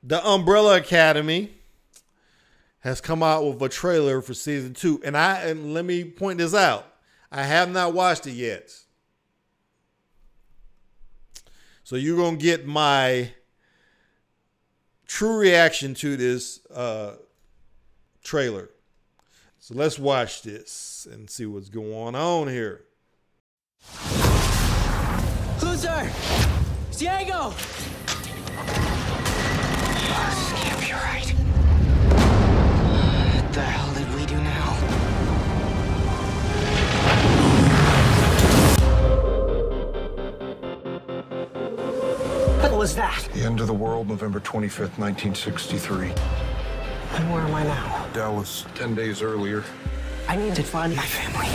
The Umbrella Academy has come out with a trailer for season 2. And let me point this out. I have not watched it yet. So you're going to get my true reaction to this trailer. So let's watch this and see what's going on here. Loser! Diego! Skip, you're right. What the hell did we do now? What was that? The end of the world, November 25th, 1963. And where am I now? Dallas, 10 days earlier. I need to find my family.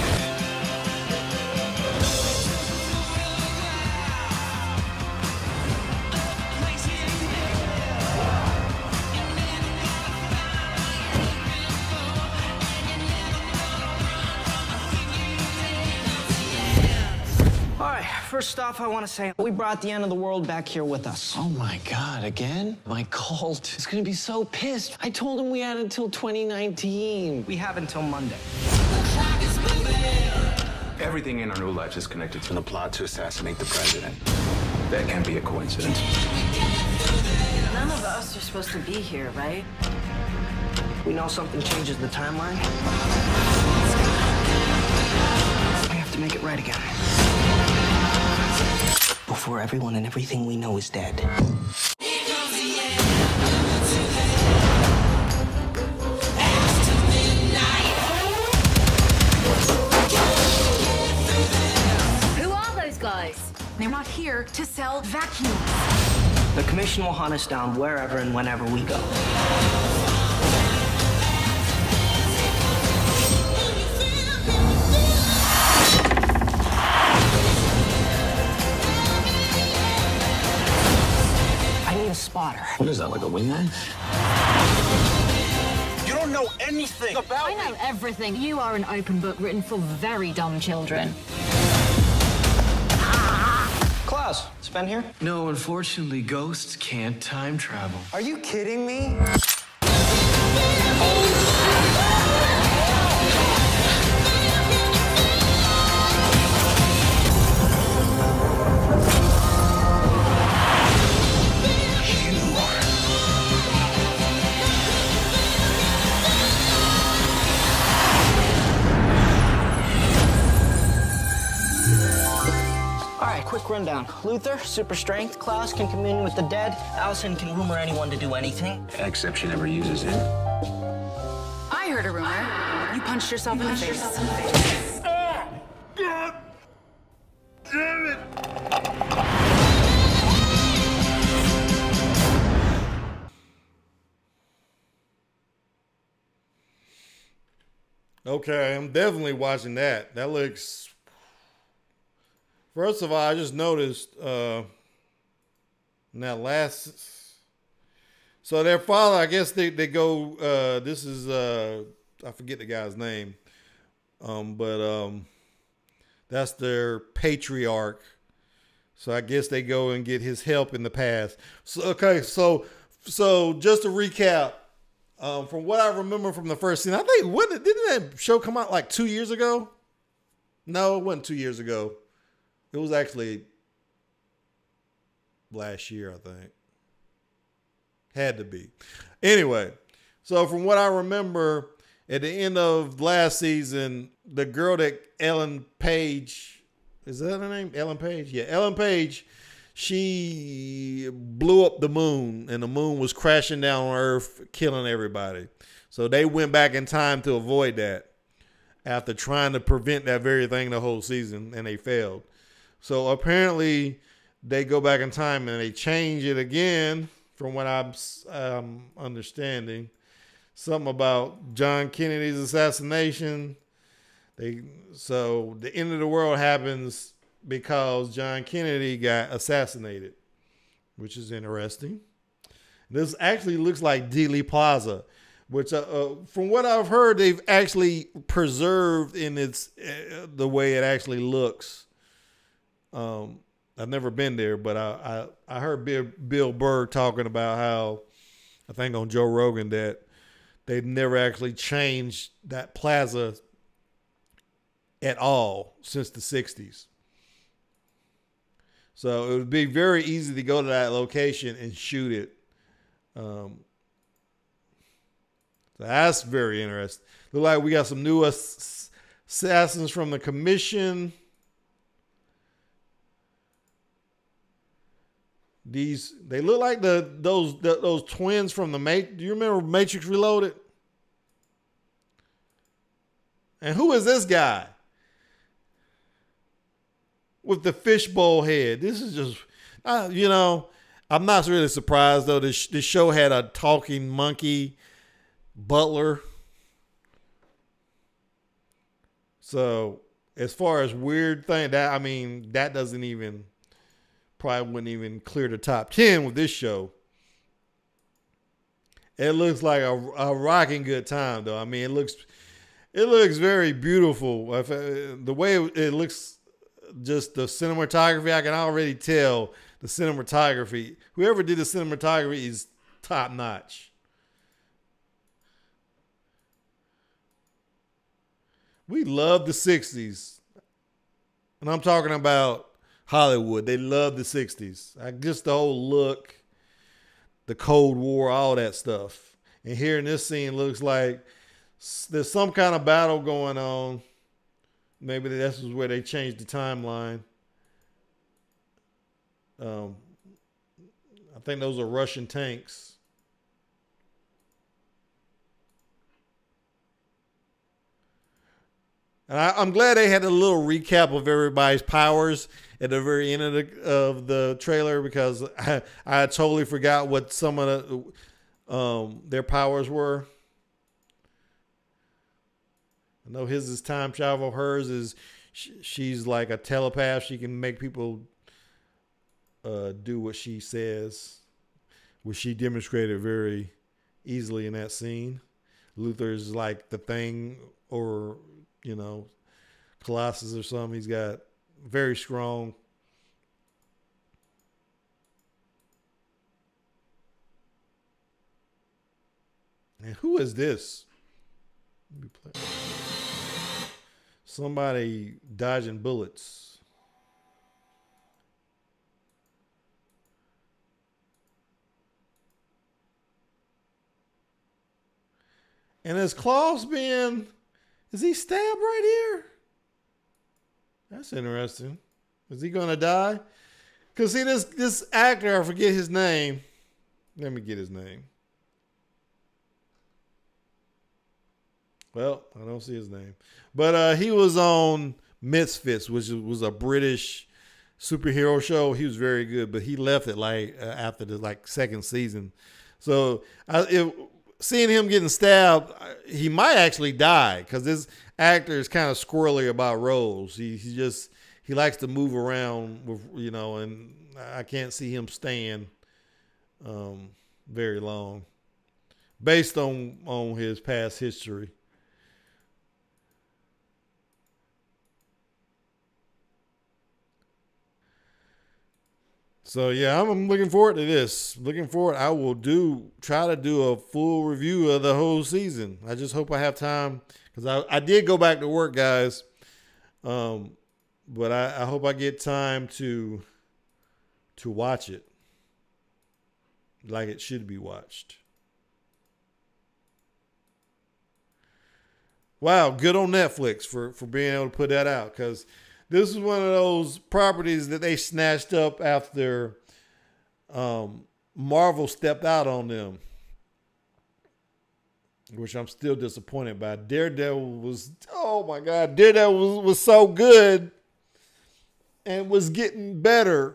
First off, I want to say we brought the end of the world back here with us. Oh my God, again? My cult is gonna be so pissed. I told him we had until 2019. We have until Monday. Everything in our new lives is connected to the plot to assassinate the president. That can't be a coincidence. None of us are supposed to be here, right? We know something changes the timeline. We have to make it right again. Before everyone and everything we know is dead. Who are those guys? They're not here to sell vacuums. The commission will hunt us down wherever and whenever we go. A spotter. What is that, like a wingman? You don't know anything about I know everything. You are an open book written for very dumb children. Klaus, it's Ben here? No, unfortunately, ghosts can't time travel. Are you kidding me? Quick rundown. Luther, super strength. Klaus can commune with the dead. Allison can rumor anyone to do anything. Except she never uses it. I heard a rumor. You punched yourself in the face. God damn it! Okay, I'm definitely watching that. That looks... First of all, I just noticed in that last... So their father, I guess they go... this is... I forget the guy's name. But that's their patriarch. So I guess they go and get his help in the past. So, okay, so just to recap, from what I remember from the first scene, I think, didn't that show come out like 2 years ago? No, it wasn't 2 years ago. It was actually last year, I think. Had to be. Anyway, so from what I remember, at the end of last season, the girl that Ellen Page, is that her name? Ellen Page? Yeah, Ellen Page, she blew up the moon, and the moon was crashing down on Earth, killing everybody. So they went back in time to avoid that after trying to prevent that very thing the whole season, and they failed. So apparently they go back in time and they change it again, from what I'm understanding. Something about John Kennedy's assassination. So the end of the world happens because John Kennedy got assassinated, which is interesting. This actually looks like Dealey Plaza, which from what I've heard, they've actually preserved in its the way it actually looks. I've never been there, but I heard Bill Burr talking about how I think on Joe Rogan, that they've never actually changed that plaza at all since the 60s. So it would be very easy to go to that location and shoot it. So that's very interesting. Look like we got some new assassins from the commission. They look like those twins from the Matrix. Do you remember Matrix Reloaded? And who is this guy with the fishbowl head? This is just, I'm not really surprised though. This show had a talking monkey butler. So as far as weird thing, that doesn't even, probably wouldn't even clear the top 10 with this show. It looks like a rocking good time though. I mean, it looks very beautiful. The way it looks, just the cinematography, I can already tell the cinematography. Whoever did the cinematography is top notch. We love the 60s. And I'm talking about Hollywood. They love the 60s. Just the whole look, the Cold War, all that stuff. And here in this scene, looks like there's some kind of battle going on. Maybe this is where they changed the timeline. I think those are Russian tanks. And I'm glad they had a little recap of everybody's powers at the very end of the trailer, because I totally forgot what some of their powers were. I know his is time travel. Hers is she's like a telepath. She can make people do what she says, which she demonstrated very easily in that scene. Luther's like the Thing, or Colossus or something. He's got very strong. And who is this? Let me play. Somebody dodging bullets. And his claws being, is he stabbed right here? That's interesting. Is he gonna die? Cause see, this actor, I forget his name. Let me get his name. Well, I don't see his name, but he was on Misfits, which was a British superhero show. He was very good, but he left it after the second season. So seeing him getting stabbed, he might actually die, because this actor is kind of squirrely about roles. He likes to move around with, and I can't see him staying very long based on his past history. So yeah, I'm looking forward to this. I will try to do a full review of the whole season. I just hope I have time, because I did go back to work, guys. But I hope I get time to watch it like it should be watched. Wow, good on Netflix for being able to put that out, because this is one of those properties that they snatched up after Marvel stepped out on them, which I'm still disappointed by. Daredevil was, oh my God, Daredevil was so good and was getting better.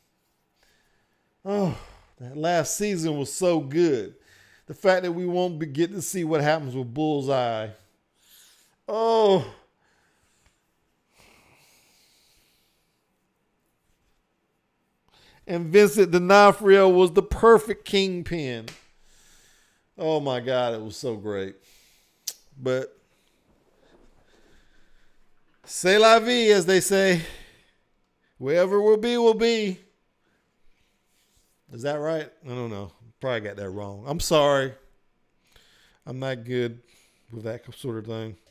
Oh, that last season was so good. The fact that we won't be getting to see what happens with Bullseye. Oh, and Vincent D'Onofrio was the perfect Kingpin. Oh my God, it was so great. But c'est la vie, as they say. Wherever will be, will be. Is that right? I don't know. Probably got that wrong. I'm sorry. I'm not good with that sort of thing.